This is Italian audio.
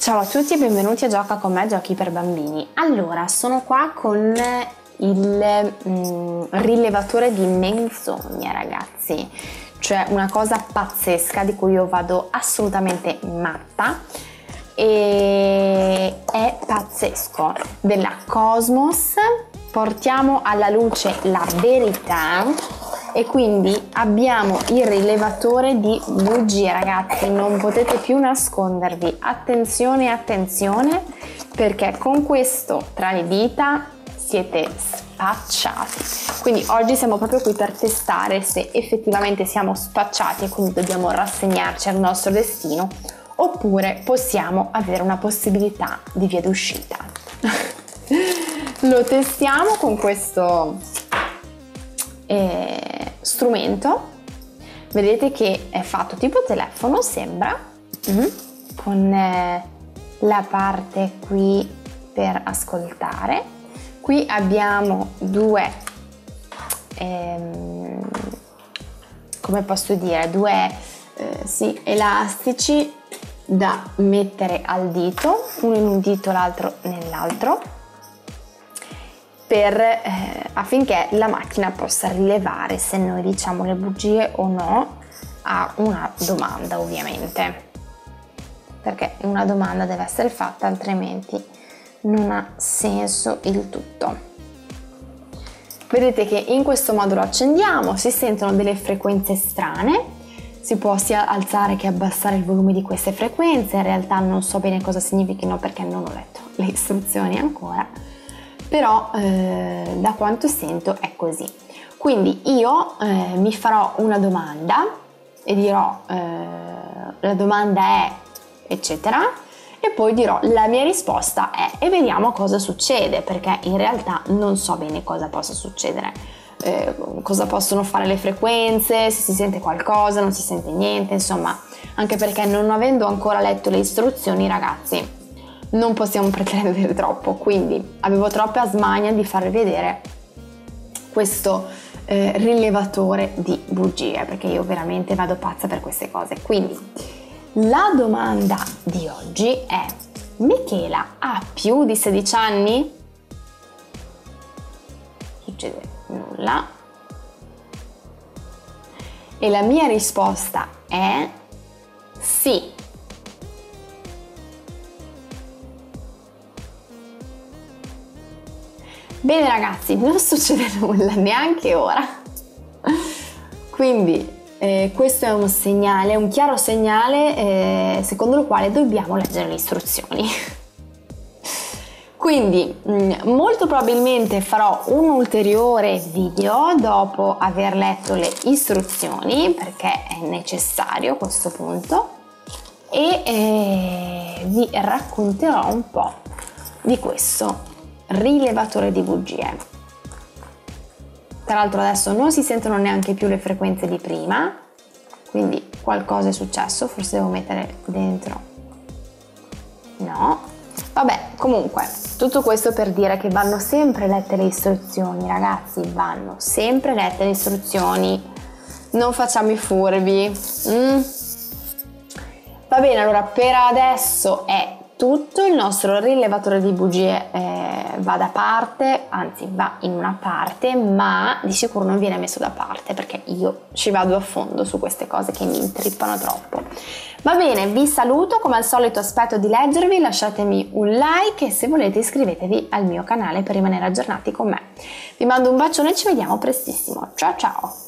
Ciao a tutti e benvenuti a Gioca con me, giochi per bambini. Allora, sono qua con il rilevatore di menzogne, ragazzi. Cioè una cosa pazzesca di cui io vado assolutamente matta. E è pazzesco. Della Cosmos portiamo alla luce la verità. E quindi abbiamo il rilevatore di bugie, ragazzi, non potete più nascondervi. Attenzione, attenzione, perché con questo tra le dita siete spacciati. Quindi oggi siamo proprio qui per testare se effettivamente siamo spacciati e quindi dobbiamo rassegnarci al nostro destino, oppure possiamo avere una possibilità di via d'uscita. Lo testiamo con questo strumento. Vedete che è fatto tipo telefono, sembra, con la parte qui per ascoltare. Qui abbiamo due come posso dire, sì, elastici da mettere al dito, uno in un dito, l'altro nell'altro, affinché la macchina possa rilevare se noi diciamo le bugie o no a una domanda, ovviamente, perché una domanda deve essere fatta, altrimenti non ha senso il tutto. Vedete che in questo modo lo accendiamo, si sentono delle frequenze strane, si può sia alzare che abbassare il volume di queste frequenze. In realtà non so bene cosa significhino perché non ho letto le istruzioni ancora, però da quanto sento è così. Quindi io mi farò una domanda e dirò la domanda è eccetera, e poi dirò la mia risposta è, e vediamo cosa succede, perché in realtà non so bene cosa possa succedere, cosa possono fare le frequenze, se si sente qualcosa, non si sente niente, insomma, anche perché non avendo ancora letto le istruzioni, ragazzi, non possiamo pretendere troppo, quindi avevo troppa smania di farvi vedere questo rilevatore di bugie, perché io veramente vado pazza per queste cose. Quindi la domanda di oggi è: Michela ha più di 16 anni? Succede nulla. E la mia risposta è sì. Bene ragazzi, non succede nulla neanche ora, quindi questo è un segnale, un chiaro segnale secondo il quale dobbiamo leggere le istruzioni. Quindi molto probabilmente farò un ulteriore video dopo aver letto le istruzioni, perché è necessario a questo punto, e vi racconterò un po' di questo rilevatore di bugie. Tra l'altro adesso non si sentono neanche più le frequenze di prima, quindi qualcosa è successo, forse devo mettere dentro, no, vabbè, comunque tutto questo per dire che vanno sempre lette le istruzioni, ragazzi, vanno sempre lette le istruzioni, non facciamo i furbi. Va bene, allora per adesso è tutto. Il nostro rilevatore di bugie va da parte, anzi va in una parte, ma di sicuro non viene messo da parte, perché io ci vado a fondo su queste cose che mi intrippano troppo. Va bene, vi saluto, come al solito aspetto di leggervi, lasciatemi un like e se volete iscrivetevi al mio canale per rimanere aggiornati con me. Vi mando un bacione e ci vediamo prestissimo, ciao ciao!